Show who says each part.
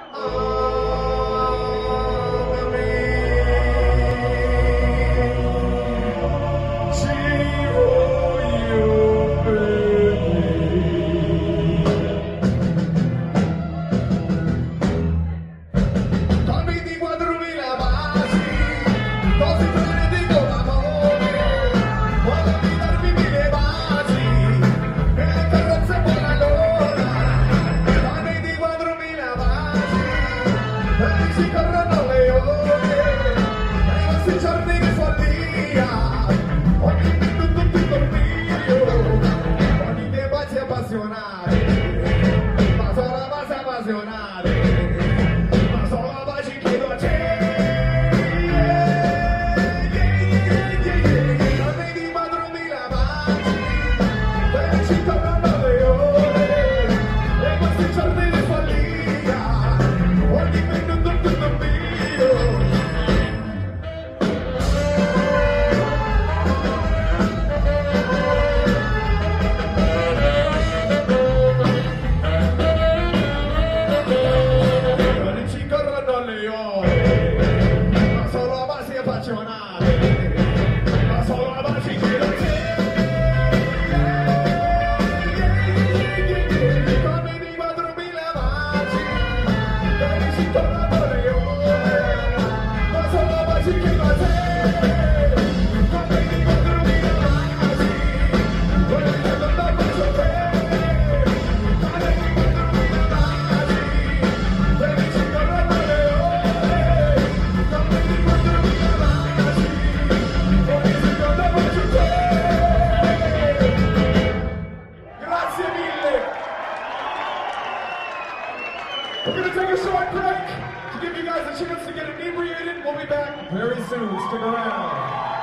Speaker 1: We're going to take a short break to give you guys a chance to get inebriated. We'll be back very soon. Stick around.